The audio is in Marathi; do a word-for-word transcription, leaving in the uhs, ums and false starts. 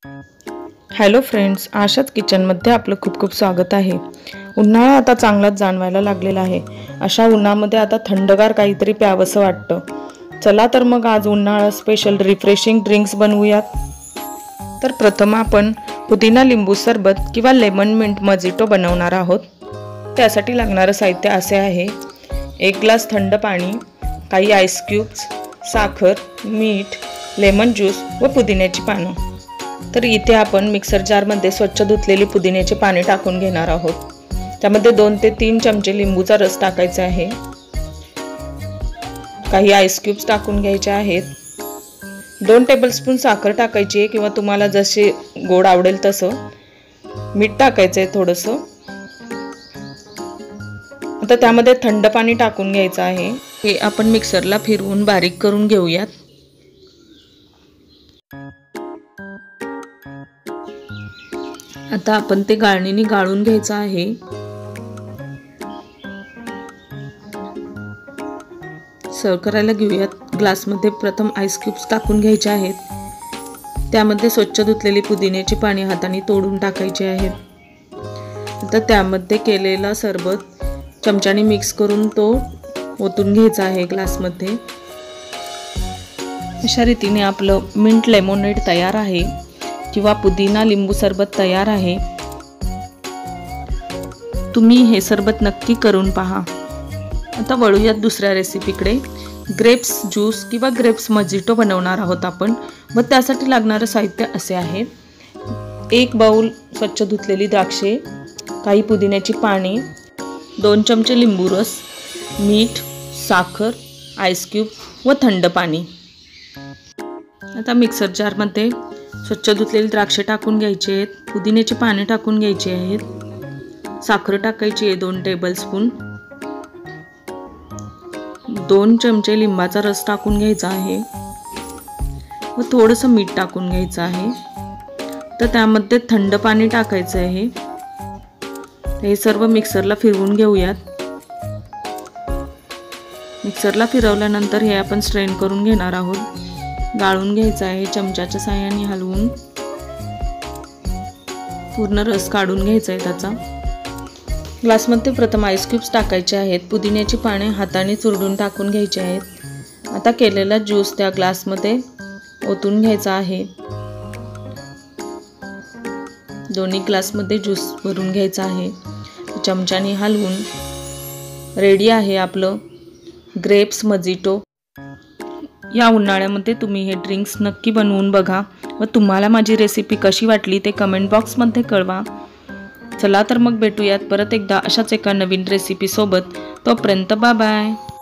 हॅलो फ्रेंड्स, आशाच किचनमध्ये आपलं खूप खूप स्वागत आहे। उन्हाळा आता चांगलाच जाणवायला लागलेला आहे। अशा उन्हामध्ये आता थंडगार काहीतरी प्यावंसं वाटतं। चला तर मग आज उन्हाळा स्पेशल रिफ्रेशिंग ड्रिंक्स बनवूयात। तर प्रथम आपण पुदिना लिंबू सरबत किंवा लेमन मिंट मजिटो बनवणार आहोत। त्यासाठी लागणारं साहित्य असे आहे: एक ग्लास थंड पाणी, काही आईस क्यूब्स, साखर, मीठ, लेमन ज्यूस व पुदिन्याची पानं। तर इथे आपण मिक्सर जारमध्ये स्वच्छ धुतलेली पुदिन्याची पाने टाकून घेणार आहोत। त्यामध्ये दोन ते तीन चमचे लिंबूचा रस टाकायचा आहे। काही आईस क्यूब्स टाकून घ्यायचे आहेत। दोन टेबलस्पून साखर टाकायची आहे किंवा तुम्हाला जसे गोड आवडेल तसं। मीठ टाकायचं आहे थोडंसं। आता त्यामध्ये थंड पाणी टाकून घ्यायचं आहे। हे आपण मिक्सरला फिरवून बारीक करून घेऊयात। आता आपण ते गाळणीने गाळून घ्यायचं आहे। सर्व करायला घेऊयात। ग्लासमध्ये प्रथम आईस क्यूब्स टाकून घ्यायचे आहेत। त्यामध्ये स्वच्छ धुतलेली पुदिन्याची पाने हाताने तोडून टाकायची आहेत। आता त्यामध्ये केलेला सरबत चमच्याने मिक्स करून तो ओतून घ्यायचा आहे ग्लासमध्ये। अशा रीतीने आपलं मिंट लेमोनेड तयार आहे किंवा पुदिना लिंबू सरबत तयार आहे। तुम्ही हे सरबत नक्की करून पहा। आता वळूयात दुसऱ्या रेसिपीकडे। ग्रेप्स ज्यूस किंवा ग्रेप्स मजिटो बनवणार आहोत आपण व त्यासाठी लागणारे साहित्य असे आहे: एक बाउल स्वच्छ धुतलेली द्राक्षे, काही पुदिन्याची पाने, दोन चमचे लिंबू रस, मीठ, साखर, आईस क्यूब व थंड पाणी। आता मिक्सर जारमध्ये स्वच्छ धुतलेली द्राक्षे टाकून घ्यायचे आहेत, पुदिन्याची पाने टाकून घ्यायची आहेत, साखर टाकायची आहे दोन टेबलस्पून, दोन चमचे लिंबाचा रस टाकून घ्यायचा आहे व थोडंसं मीठ टाकून घ्यायचं आहे। तर त्यामध्ये थंड पाणी टाकायचं आहे। हे सर्व मिक्सरला फिरवून घेऊयात। मिक्सरला फिरवल्यानंतर हे आपण स्ट्रेन करून घेणार आहोत। गाळून घ्यायचं आहे चमच्याच्या साहाय्याने हलवून। पूर्ण रस काढून घ्यायचा आहे त्याचा। ग्लासमध्ये प्रथम आईस क्यूब्स टाकायचे आहेत। पुदिन्याची पाने हाताने चुरडून टाकून घ्यायचे आहेत। आता केलेला ज्यूस त्या ग्लासमध्ये ओतून घ्यायचा आहे। दोन्ही ग्लासमध्ये ज्यूस भरून घ्यायचा आहे। चमच्याने हलवून रेडी आहे आपलं ग्रेप्स मजिटो। या उन्हाळ्यामध्ये तुम्ही हे ड्रिंक्स नक्की बनवून बघा व तुम्हाला माझी रेसिपी कशी वाटली ते कमेंट बॉक्समध्ये कळवा। चला तर मग भेटूयात परत एकदा अशाच एका नवीन रेसिपी सोबत। तोपर्यंत बाय बाय।